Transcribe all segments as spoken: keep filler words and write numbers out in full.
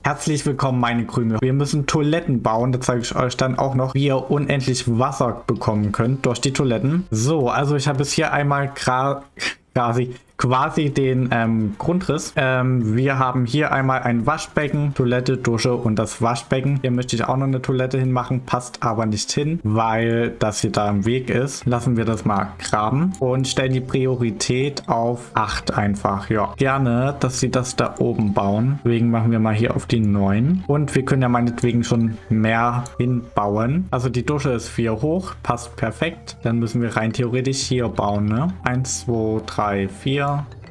Herzlich willkommen, meine Krümel. Wir müssen Toiletten bauen. Da zeige ich euch dann auch noch, wie ihr unendlich Wasser bekommen könnt durch die Toiletten. So, also ich habe es hier einmal quasi... quasi den ähm, Grundriss. Ähm, wir haben hier einmal ein Waschbecken, Toilette, Dusche und das Waschbecken. Hier möchte ich auch noch eine Toilette hinmachen, passt aber nicht hin, weil das hier da im Weg ist. Lassen wir das mal graben und stellen die Priorität auf acht einfach. Ja, gerne, dass sie das da oben bauen. Deswegen machen wir mal hier auf die neun. Und wir können ja meinetwegen schon mehr hinbauen. Also die Dusche ist vier hoch, passt perfekt. Dann müssen wir rein theoretisch hier bauen, ne? eins, zwei, drei, vier.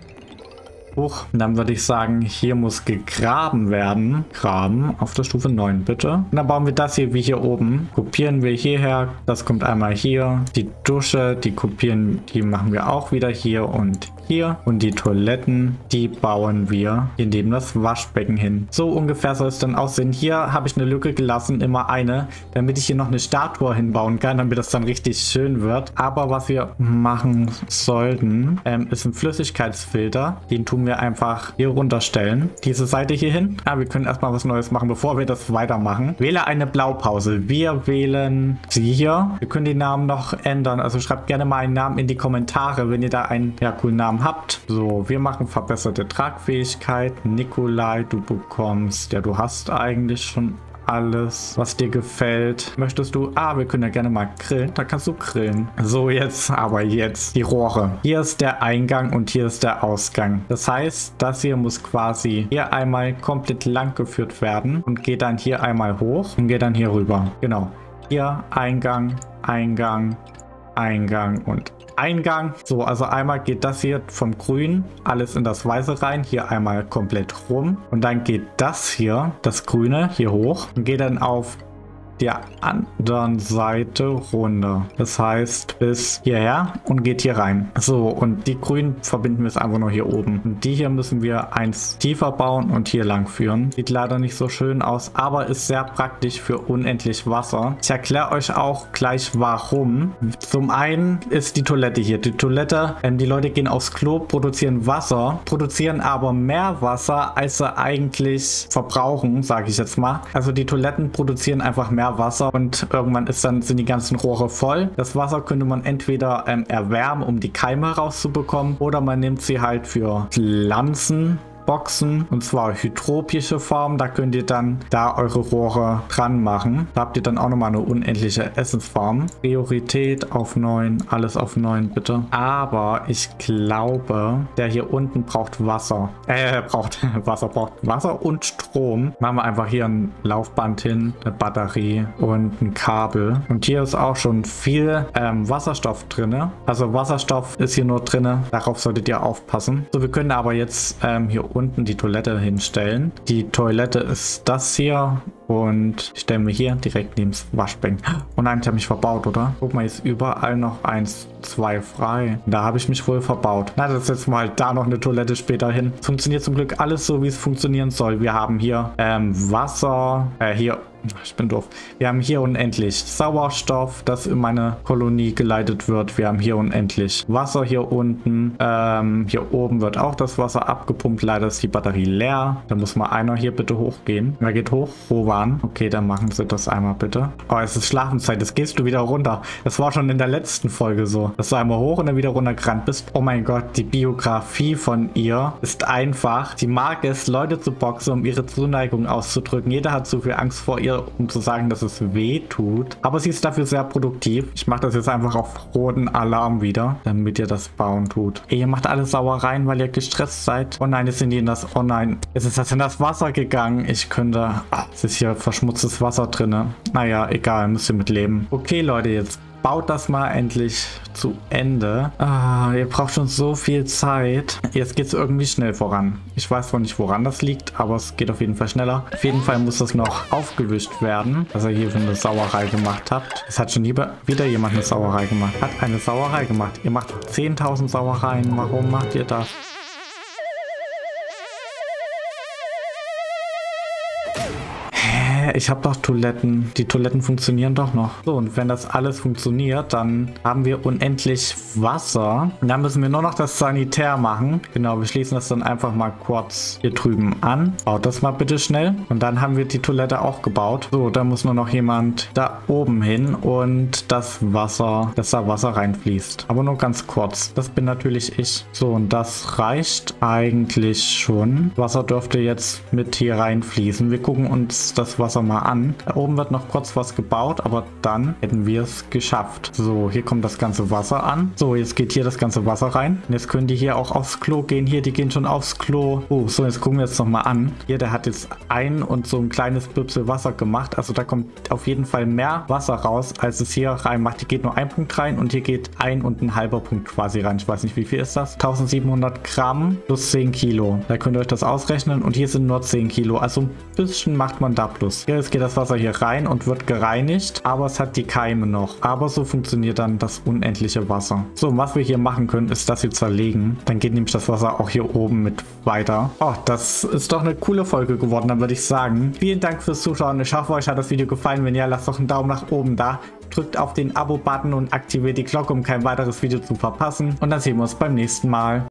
Hoch. Und dann würde ich sagen, hier muss gegraben werden. Graben auf der Stufe neun, bitte. Und dann bauen wir das hier wie hier oben. Kopieren wir hierher. Das kommt einmal hier. Die Dusche, die kopieren, die machen wir auch wieder hier und hier. Und die Toiletten, die bauen wir hier neben das Waschbecken hin. So ungefähr soll es dann aussehen. Hier habe ich eine Lücke gelassen, immer eine, damit ich hier noch eine Statue hinbauen kann, damit das dann richtig schön wird. Aber was wir machen sollten, ähm, ist ein Flüssigkeitsfilter. Den tun wir einfach hier runterstellen. Diese Seite hier hin. Ah, wir können erstmal was Neues machen, bevor wir das weitermachen. Wähle eine Blaupause. Wir wählen sie hier. Wir können die Namen noch ändern. Also schreibt gerne mal einen Namen in die Kommentare, wenn ihr da einen ja, coolen Namen habt. So, wir machen verbesserte Tragfähigkeit. Nikolai, du bekommst, ja, du hast eigentlich schon alles, was dir gefällt. Möchtest du? Ah, wir können ja gerne mal grillen. Da kannst du grillen. So, jetzt, aber jetzt die Rohre. Hier ist der Eingang und hier ist der Ausgang. Das heißt, das hier muss quasi hier einmal komplett lang geführt werden und geht dann hier einmal hoch und geht dann hier rüber. Genau. Hier Eingang, Eingang, Eingang und Eingang. So, also einmal geht das hier vom Grün alles in das Weiße rein. Hier einmal komplett rum. Und dann geht das hier, das Grüne, hier hoch und geht dann auf der anderen Seite runter. Das heißt bis hierher und geht hier rein. So, und die Grünen verbinden wir es einfach nur hier oben. Und die hier müssen wir eins tiefer bauen und hier lang führen. Sieht leider nicht so schön aus, aber ist sehr praktisch für unendlich Wasser. Ich erkläre euch auch gleich warum. Zum einen ist die Toilette hier. Die Toilette, ähm, die Leute gehen aufs Klo, produzieren Wasser, produzieren aber mehr Wasser, als sie eigentlich verbrauchen, sage ich jetzt mal. Also die Toiletten produzieren einfach mehr Wasser und irgendwann ist dann, sind die ganzen Rohre voll. Das Wasser könnte man entweder ähm, erwärmen, um die Keime rauszubekommen, oder man nimmt sie halt für Pflanzen. Boxen, und zwar hydropische Form. Da könnt ihr dann da eure Rohre dran machen. Da habt ihr dann auch nochmal eine unendliche Essensform. Priorität auf neun, alles auf neun bitte. Aber ich glaube, der hier unten braucht Wasser. Äh, braucht Wasser, braucht Wasser und Strom. Machen wir einfach hier ein Laufband hin, eine Batterie und ein Kabel. Und hier ist auch schon viel ähm, Wasserstoff drin. Also Wasserstoff ist hier nur drin. Darauf solltet ihr aufpassen. So, wir können aber jetzt ähm, hier unten die Toilette hinstellen. Die Toilette ist das hier und stellen wir hier direkt neben das Waschbecken. Oh nein, ich habe mich verbaut, oder? Guck mal, jetzt überall noch eins, zwei frei. Da habe ich mich wohl verbaut. Na, das setzen wir halt da noch eine Toilette später hin. Funktioniert zum Glück alles so, wie es funktionieren soll. Wir haben hier ähm, Wasser, äh, hier Ich bin doof. Wir haben hier unendlich Sauerstoff, das in meine Kolonie geleitet wird. Wir haben hier unendlich Wasser hier unten. Ähm, hier oben wird auch das Wasser abgepumpt. Leider ist die Batterie leer. Da muss mal einer hier bitte hochgehen. Wer geht hoch? Rowan. Okay, dann machen Sie das einmal bitte. Oh, es ist Schlafenszeit. Jetzt gehst du wieder runter. Das war schon in der letzten Folge so. Dass du einmal hoch und dann wieder runtergerannt bist. Oh mein Gott, die Biografie von ihr ist einfach. Sie mag es, Leute zu boxen, um ihre Zuneigung auszudrücken. Jeder hat zu viel Angst vor ihr, um zu sagen, dass es weh tut. Aber sie ist dafür sehr produktiv. Ich mache das jetzt einfach auf roten Alarm wieder, damit ihr das bauen tut. Ey, ihr macht alle Sauereien, weil ihr gestresst seid. Oh nein, jetzt sind die in das... Oh nein, jetzt ist das in das Wasser gegangen. Ich könnte... Ah, es ist hier verschmutztes Wasser drin. Naja, egal, müsst ihr mit leben. Okay, Leute, jetzt baut das mal endlich zu Ende. Ah, ihr braucht schon so viel Zeit. Jetzt geht es irgendwie schnell voran. Ich weiß zwar nicht, woran das liegt, aber es geht auf jeden Fall schneller. Auf jeden Fall muss das noch aufgewischt werden, dass ihr hier schon eine Sauerei gemacht habt. Es hat schon lieber wieder jemand eine Sauerei gemacht. Hat eine Sauerei gemacht. Ihr macht zehntausend Sauereien. Warum macht ihr das? Hä, ich habe doch Toiletten. Die Toiletten funktionieren doch noch. So, und wenn das alles funktioniert, dann haben wir unendlich Wasser. Und dann müssen wir nur noch das Sanitär machen. Genau, wir schließen das dann einfach mal kurz hier drüben an. Baut das mal bitte schnell. Und dann haben wir die Toilette auch gebaut. So, da muss nur noch jemand da oben hin und das Wasser, dass da Wasser reinfließt. Aber nur ganz kurz. Das bin natürlich ich. So, und das reicht eigentlich schon. Wasser dürfte jetzt mit hier reinfließen. Wir gucken uns das Wasser mal an. Da oben wird noch kurz was gebaut, aber dann hätten wir es geschafft. So, hier kommt das ganze Wasser an. So, jetzt geht hier das ganze Wasser rein. Und jetzt können die hier auch aufs Klo gehen. Hier, die gehen schon aufs Klo. Oh, so, jetzt gucken wir jetzt nochmal an. Hier, der hat jetzt ein und so ein kleines Büpsel Wasser gemacht. Also da kommt auf jeden Fall mehr Wasser raus, als es hier rein macht. Hier geht nur ein Punkt rein und hier geht ein und ein halber Punkt quasi rein. Ich weiß nicht, wie viel ist das? eintausendsiebenhundert Gramm plus zehn Kilo. Da könnt ihr euch das ausrechnen und hier sind nur zehn Kilo. Also ein bisschen macht man da plus. Hier, jetzt geht das Wasser hier rein und wird gereinigt, aber es hat die Keime noch. Aber so funktioniert dann das unendliche Wasser. So, und was wir hier machen können, ist das hier zerlegen. Dann geht nämlich das Wasser auch hier oben mit weiter. Oh, das ist doch eine coole Folge geworden, dann würde ich sagen. Vielen Dank fürs Zuschauen. Ich hoffe, euch hat das Video gefallen. Wenn ja, lasst doch einen Daumen nach oben da. Drückt auf den Abo-Button und aktiviert die Glocke, um kein weiteres Video zu verpassen. Und dann sehen wir uns beim nächsten Mal.